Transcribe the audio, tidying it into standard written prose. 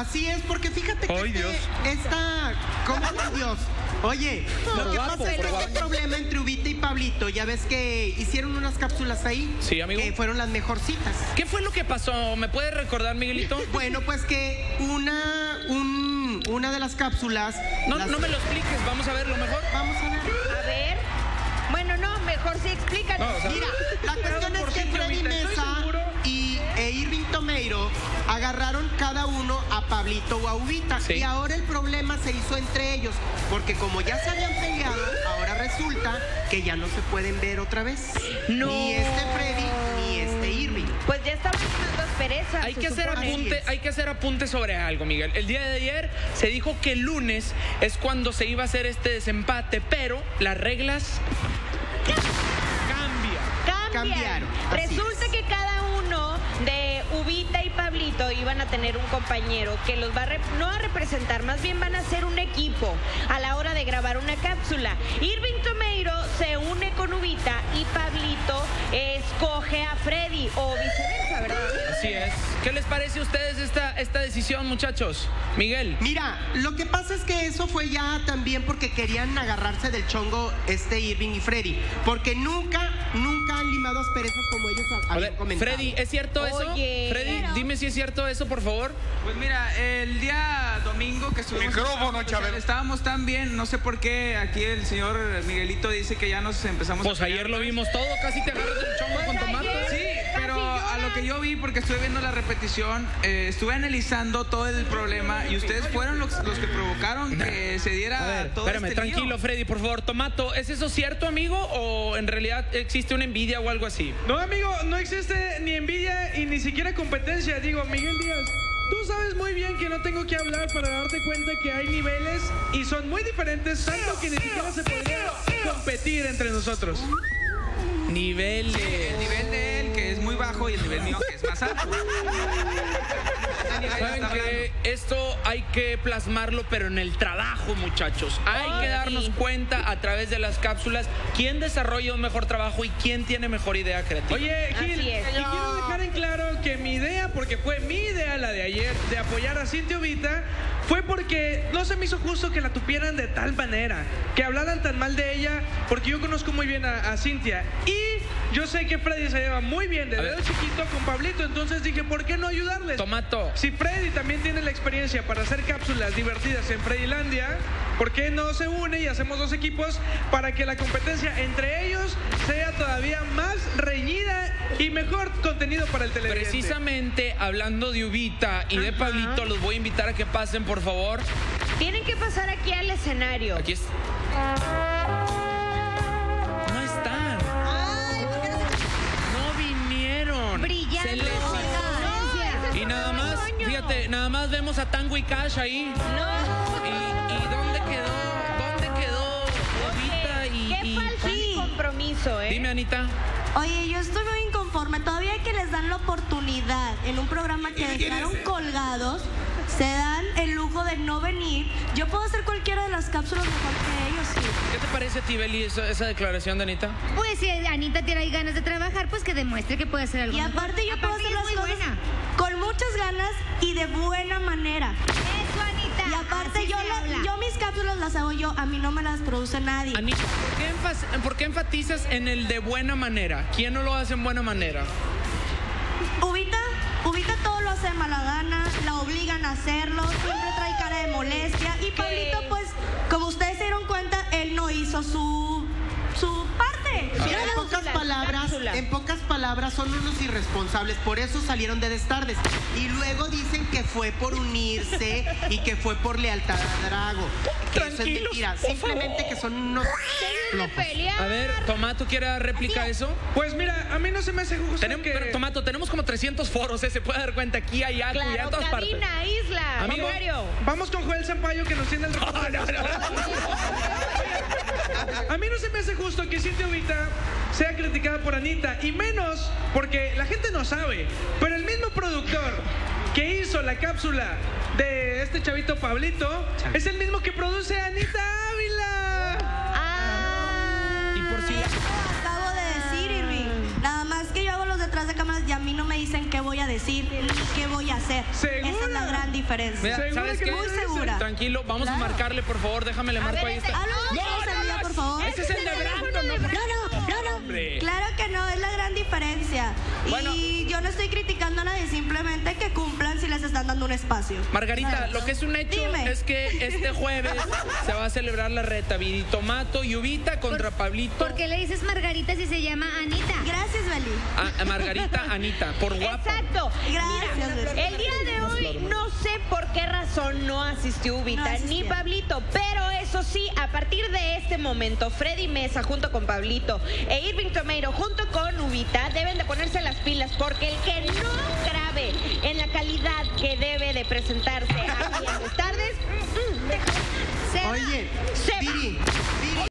Así es, porque fíjate que Dios. ¿cómo es Dios? Oye, lo que pasa es que este problema entre Ubita y Pablito, ya ves que hicieron unas cápsulas ahí. Sí, amigo. Que fueron las mejorcitas. ¿Qué fue lo que pasó? ¿Me puedes recordar, Miguelito? Bueno, pues que una de las cápsulas... No me lo expliques, vamos a verlo mejor. Vamos a ver. A ver. Bueno, no, mejor sí explícanos. No, o sea, Mira, la cuestión es que Freddy Mesa e Irving Tomeiro agarraron cada uno a Pablito o a Ubita. Sí. Y ahora el problema se hizo entre ellos. Porque como ya se habían peleado, ahora resulta que ya no se pueden ver otra vez. No. Ni Freddy, ni Irving. Pues ya estaban dando asperezas. Hay que hacer apunte sobre algo, Miguel. El día de ayer se dijo que el lunes es cuando se iba a hacer este desempate, pero las reglas Cambiaron. Resulta que cada uno de Ubita y Pablito iban a tener un compañero que los va no a representar, más bien van a ser un equipo a la hora de grabar una cápsula. Irving Tomeiro se une con Ubita y Pablito escoge a Freddy o viceversa, ¿verdad? Así es. ¿Qué les parece a ustedes esta decisión, muchachos? Miguel. Mira, lo que pasa es que eso fue ya también porque querían agarrarse del chongo Irving y Freddy. Porque nunca han limado asperezas como ellos habían comentado. Freddy, ¿es cierto eso? Oye, Freddy, pero... dime si es cierto eso, por favor. Pues mira, el día domingo que estuvimos... Micrófono, Chabelo. Estábamos tan bien, no sé por qué aquí el señor Miguelito dice que ya nos empezamos Pues a ayer lo vimos todo, casi te agarras del chongo con tomate. Sí, pero a lo que yo vi, porque estuve viendo la repetición, estuve analizando todo el problema y ustedes fueron los que provocaron que se diera todo Espérame, este tranquilo, lío. Freddy, por favor. Tomato, ¿es eso cierto, amigo? ¿O en realidad existe una envidia o algo así? No, amigo, no existe ni envidia y ni siquiera competencia. Digo, Miguel Díaz, tú sabes muy bien que no tengo que hablar para darte cuenta que hay niveles y son muy diferentes, tanto que ni siquiera se podría competir entre nosotros. Niveles. El nivel de él, que es muy bajo, y el nivel mío, que es más alto. ¿Saben qué? Esto hay que plasmarlo, pero en el trabajo, muchachos. Hay que darnos cuenta a través de las cápsulas quién desarrolla un mejor trabajo y quién tiene mejor idea creativa. Oye, Gil, Así es. y quiero dejar en claro que mi idea, porque fue mi idea la de ayer, de apoyar a Cintia Ubita, fue porque no se me hizo justo que la tupieran de tal manera, que hablaran tan mal de ella, porque yo conozco muy bien a Cintia. Y yo sé que Freddy se lleva muy bien de dedo chiquito con Pablito, entonces dije, ¿por qué no ayudarles? Tomato. Si Freddy también tiene la experiencia para hacer cápsulas divertidas en Freddylandia, ¿por qué no se une y hacemos dos equipos para que la competencia entre ellos sea todavía más reñida y mejor contenido para el televidente? Precisamente hablando de Ubita y de Pablito, los voy a invitar a que pasen, por favor. Tienen que pasar aquí al escenario. Aquí es. No están. No vinieron. Brillando. Se les hizo. Y nada más, fíjate, nada más vemos a Tango y Cash ahí. No. ¿Y dónde quedó? ¿Dónde quedó Ubita Qué falta de compromiso, ¿eh? Dime, Anita. Oye, yo estoy muy inconforme. Todavía que les dan la oportunidad en un programa que dejaron colgados, se dan el lujo de no venir. Yo puedo hacer cualquiera de las cápsulas mejor que ellos, sí. ¿Qué te parece a ti, Beli, esa declaración de Anita? Pues si Anita tiene ahí ganas de trabajar, pues que demuestre que puede hacer algo Y mejor. aparte yo puedo Aparte, hacer ella las es muy cosas buena. con muchas ganas y de buena manera. Eso, Anita. Y aparte así yo se habla. mis cápsulas las hago yo, a mí no me las produce nadie. Anita, ¿por qué enfatizas en el de buena manera? ¿Quién no lo hace en buena manera? Ubita todo lo hace de mala gana, la obligan a hacerlo, siempre trae cara de molestia. Y Pablito, pues, como ustedes se dieron cuenta, él no hizo su parte. Mira, en pocas palabras son unos irresponsables, por eso salieron de Destardes. Y luego dicen que fue por unirse y que fue por lealtad a Drago. Que eso es Tranquilos, mentira, por simplemente favor. que son unos flojos. A ver, Tomato, ¿quiere dar réplica a eso? Pues mira, a mí no se me hace justo Pero, Tomato, tenemos como 300 foros, se puede dar cuenta aquí, allá, allá, Claro, en todas partes. cabina, isla, Amigo, Mario. Vamos con Joel Sampaio que nos tiene el reporte. A mí no se me hace justo que Cintia Ubita sea criticada por Anita, y menos porque la gente no sabe, pero el mismo productor que hizo la cápsula de este chavito Pablito es el mismo que produce a Anita Ávila. Y por si la... Acabo de decir, Irving. Nada más que yo hago los detrás de cámaras y a mí no no me dicen qué voy a decir ni qué voy a hacer. ¿Segura? Esa es la gran diferencia. Mira, ¿sabes qué? Muy segura. Tranquilo, vamos a marcarle, por favor, déjame le marco ahí. Por favor. Ese es el de Brandon, No. hombre. Claro que no, es la gran diferencia. Bueno. Y yo no estoy criticando a nadie, simplemente que cumplan si les están dando un espacio. Margarita, lo que es un hecho es que este jueves se va a celebrar la reta Viritomato y Uvita contra Pablito. ¿Por qué le dices Margarita si se llama Anita? Gracias, Beli. Margarita, Anita, por guapa. Exacto. Gracias, Mira, Beli. el día de hoy no sé por qué razón no asistió Uvita ni Pablito, pero eso sí, a partir de este momento, Freddy Mesa junto con Pablito e Irving Tomeiro junto con Uvita deben de ponerse las pilas, porque el que no grabe en la calidad que debe de presentarse aquí en las tardes, Oye, se va. Viri,